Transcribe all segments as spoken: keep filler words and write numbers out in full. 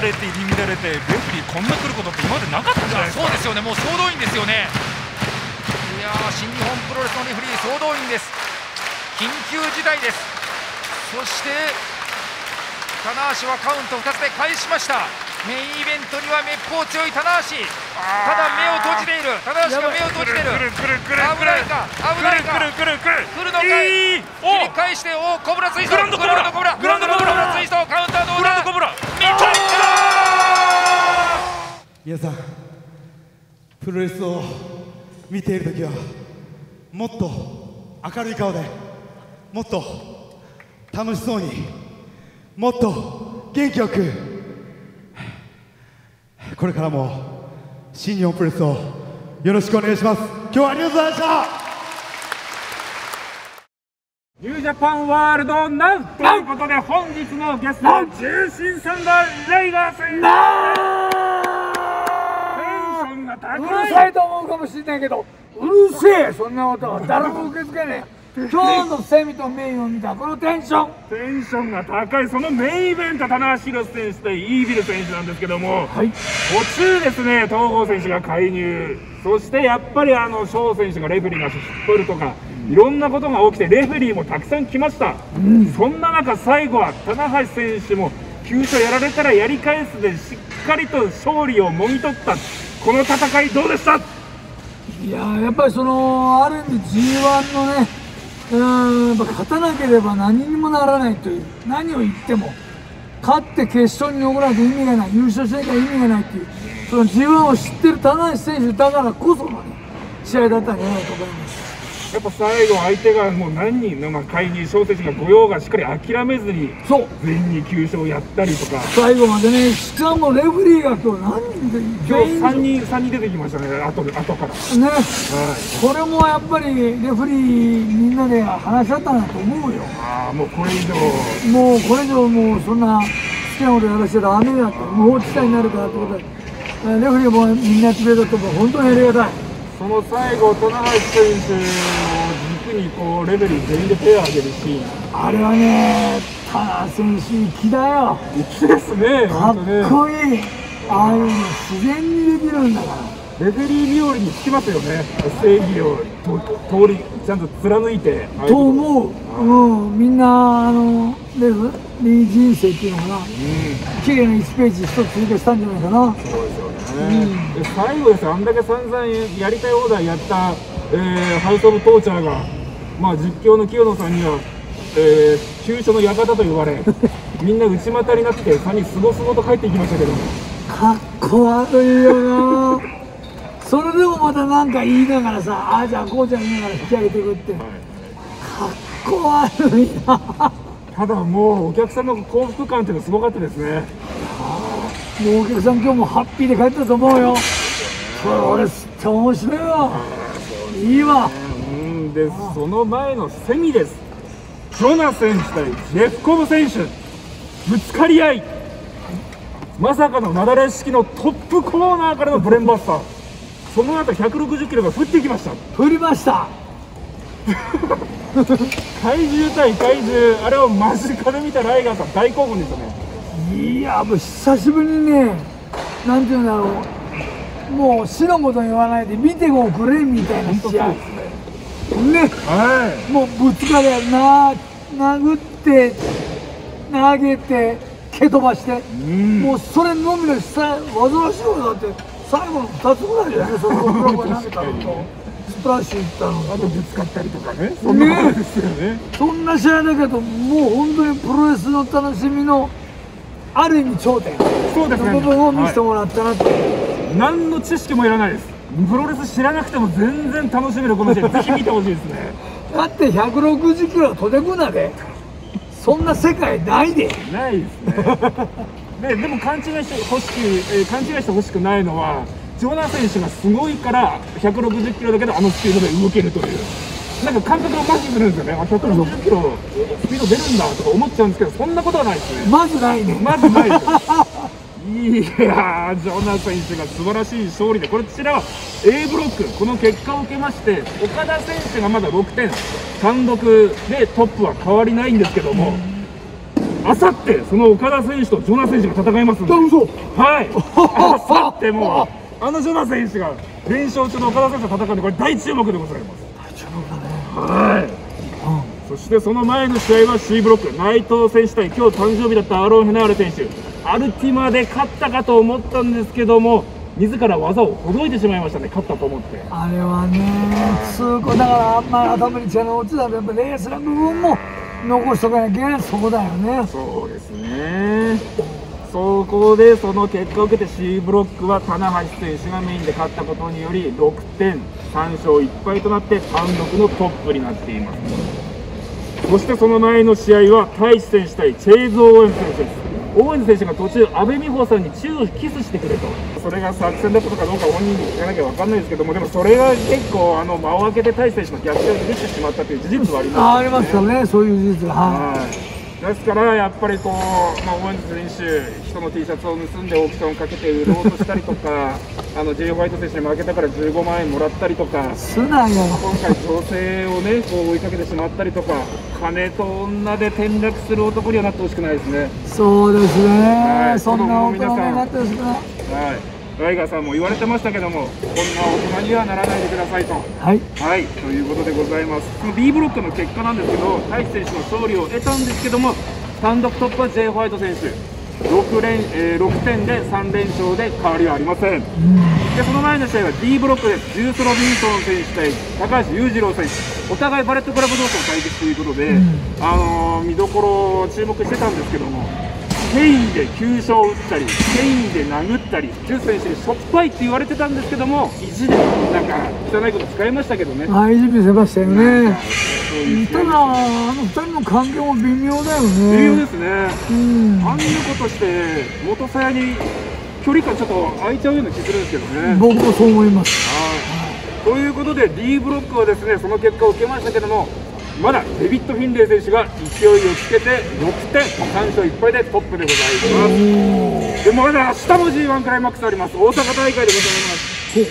れて入り乱れて、レフリーこんな来ることって今までなかったんじゃないですか。 そうですよね、もう総動員ですよね。いやー、新日本プロレスのレフリー総動員です。緊急事態です。そして棚橋はカウントふたつで返しました。メインイベントにはめっぽう強い棚橋、ただ目を閉じている。棚橋が目を閉じている。危ないか危ないか、 来る来る来る来るのかい。切り返して、おおコブラツイスト、 グランドコブラグランドコブラグランドコブラツイスト、カウンターどうだ。 グランドコブラ見たいか。 皆さん、プロレスを見ているときはもっと明るい顔で、もっと楽しそうに、もっと元気よく、これからも新日本プロレスをよろしくお願いします。今日はありがとうございました。 ニュージャパンワールドナウということで、本日のゲスト重心サンダーライガー選手。テンションが高い。 うるさいと思うかもしれないけど、うるせえ、そんなことは誰も受け付けねえ。今日のセミとメインを見たこのテンション、 テンションが高い。そのメインイベント、棚橋宏選手対イービル選手なんですけども、 はい、 途中ですね、東郷選手が介入、そしてやっぱりあの翔選手がレフェリーが引っ張るとか、いろんなことが起きて、レフェリーもたくさん来ました。うん、そんな中、最後は棚橋選手も急所やられたらやり返すでしっかりと勝利をもぎ取った。この戦いどうでした？ いやー、やっぱりそのある意味 ジーワン のね、うーん、やっぱ勝たなければ何にもならないという、何を言っても勝って決勝に残らないと意味がない、優勝しなきゃ意味がないっていう、その ジーワン を知ってる棚橋選手だからこそのね試合だったんじゃないかと思います。 やっぱ最後、相手がもう何人のまあ介入、翔選手が御用がしっかり諦めずに、 そう全員に急所をやったりとか、 最後までね、しかもレフリーが今日何人で、 今日さんにん、さんにん出てきましたね、後で後から。 ね、はい、これもやっぱりレフリーみんなで話し合ったんだと思うよ。 ああ、もうこれ以上、 もうこれ以上もうそんな好きなことやらせちゃダメだって、無法地帯になるからってことで、レフリーもみんなやってくれたと思う、本当にありがたい。 その最後、棚橋選手を軸にこうレベル全員で手を上げるシーン、 あれはね、棚橋選手粋だよ。 粋ですね、 かっこいい。ああいうの自然にできるんだから。 レフェリー冥利につきますよね、正義を通りちゃんと貫いて。 と思う、うん、みんなあのレフリー人生っていうのかな、綺麗ないちページ一つ追加したんじゃないかな。 そうですよね、うん、で最後ですよ、あんだけ散々やりたい放題やった、えー、ハウス・オブ・トーチャーが、まあ、実況の清野さんには、えー、急所の館と言われみんな内股になってさんにんすごすごと帰っていきましたけども、 かっこ悪いよなそれでもまたなんか言いながらさ、ああじゃあこうじゃ言いながら引き上げていくって、はい、かっこ悪いなただもうお客さんの幸福感っていうのはすごかったですね。 もうお客さん今日もハッピーで帰ったと思うよ。それ俺すっと面白いわ、いいわ。 うんで、その前のセミです。ジョナ選手対ジェフコブ選手、ぶつかり合い、まさかのなだれ式のトップコーナーからのブレンバスター、その後ひゃくろくじゅっキロが降ってきました。 降りました怪獣対怪獣、あれを間近で見たライガーさん大興奮ですよね。 いやもう久しぶりにね、なんていうんだろう、もう死のこと言わないで見てもくれみたいな試合ね、 はい、 もうぶつかりゃな、殴って投げて蹴飛ばして、うん、もうそれのみのさ、煩わしいことだって、最後のふたつぐらいだよね、そのブロック投げたのとスプラッシュいったのと、 あとぶつかったりとかね、そんなことですよね。 そんな試合だけど、もう本当にプロレスの楽しみのある意味頂点の部分を見せてもらったなと、はい、 何の知識もいらないです。プロレス知らなくても全然楽しめるこの試合、ぜひ見てほしいですね。 だってひゃくろくじゅっキロ飛でくなで、そんな世界ないで。 ないですね。で, でも勘違いしてほしく、えー、勘違いしてほしくないのは、ジョナ選手がすごいからひゃくろくじゅっキロだけどあのスピードで動けるという、なんか感覚を麻痺するんですよね。ひゃくろくじゅっキロスピード出るんだとか思っちゃうんですけど、そんなことはないですね。 まずないね。 まずないです。いやー、ジョナ選手が素晴らしい勝利で、こちらは A ブロック、この結果を受けまして、岡田選手がまだろくてん、単独でトップは変わりないんですけども、 あさってその岡田選手とジョナ選手が戦いますんで、はいあさってもうあのジョナ選手が連勝中の岡田選手と戦うんで、これ大注目でございます。 大注目だね。 はい、そしてその前の試合は C ブロック、内藤選手対今日誕生日だったアーロン・ヘナーレ選手、アルティマで勝ったかと思ったんですけども、自ら技をほどいてしまいましたね、勝ったと思って。 あれはね、通行だからあんまり頭に血の落ちたらやっぱレースの部分も残しとかなきゃいけない、そこだよね。 そうですね。そこでその結果を受けて C ブロックは棚橋選手がメインで勝ったことによりろくてんさん勝いっ敗となって単独のトップになっています。そしてその前の試合は太一選手対チェイズ・オーエンズ選手です。オーエンズ選手が途中阿部美穂さんにチューをキスしてくれと、それが作戦だったのかどうか本人に聞かなきゃ分かんないですけども、でもそれが結構あの間を空けて太一選手の逆転を許してしまったという事実はあります、ね、 あ, ありますよね、そういう事実は。 はいですからやっぱりこう、まあ、オーエンズ選手、人の T シャツを盗んでオークションをかけて売ろうとしたりとかあの J. ホワイト選手に負けたからじゅうごまんえんもらったりとか、 すなよ今回女性をねこう追いかけてしまったりとか、金と女で転落する男にはなってほしくないですね。 そうですね、 はい、 そんな大人になってほしくない。 はい、ライガーさんも言われてましたけども、こんな大人にはならないでくださいと。はい、はい、ということでございます。その B ブロックの結果なんですけど、太一選手の勝利を得たんですけども、単独トップは J. ホワイト選手、ろく連、えー、ろくてんでさん連勝で変わりはありません。うん、でその前の試合は D ブロックです。ジュース・ロビンソン選手対高橋裕次郎選手、お互いバレットクラブ同士の対決ということで、うん、あのー、見どころを注目してたんですけども、ケインできゅう勝打ったり、ケインで殴ったり、ジュース選手にしょっぱいって言われてたんですけども、意地でなんか汚いこと使いましたけどね。 あ、意地見せましたよね。ただ、あのふたりの関係も微妙だよね。 微妙ですね。 うん、 あんなことして元さやに距離感ちょっと空いちゃうような気するんですけどね。 僕もそう思います。 はい、ということで D ブロックはですね、その結果を受けましたけども、まだデビッド・フィンレイ選手が勢いをつけてろくてんさん勝いっ敗でトップでございます。でもまだ明日も ジーワン クライマックスあります。大阪大会でございます。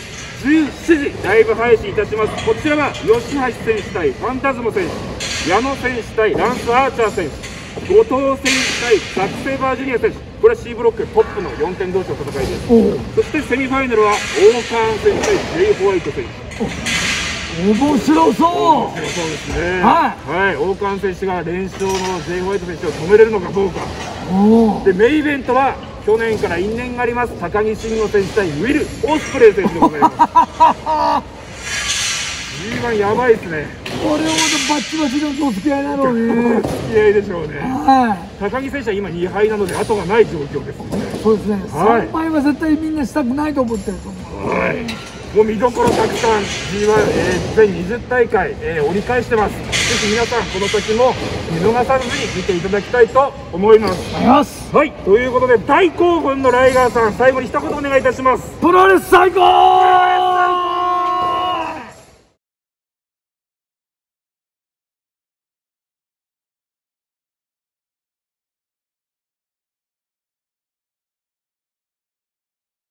じゅうしちじライブ配信いたします。こちらは吉橋選手対ファンタズモ選手、矢野選手対ランス・アーチャー選手、後藤選手対ザック・セイバージュニア選手、これは C ブロックトップのよんてん同士の戦いです。そしてセミファイナルはオーカーン選手対 J. ホワイト選手。 面白そう。面白そうですね。はい、はい、オーカーン選手が連勝の J. ホワイト選手を止めれるのかどうか。でメインイベントは去年から因縁があります高木慎吾選手対ウィル・オスプレイ選手でございます。ジーワン やばいですね。 これほどバッチバチのお付き合いなのに。 お付き合いでしょうね。 はい。 高木選手は今に敗なので後がない状況ですね。 そうですね。 はい、 さん敗は絶対みんなしたくないと思ってると思う。 はい。もう見どころたくさん ジーワン、えー、全にじゅう大会、えー、折り返してます。ぜひ皆さんこの時も見逃さずに見ていただきたいと思います。はい、ということで大興奮のライガーさん、最後に一言お願いいたします。 プロレス最高。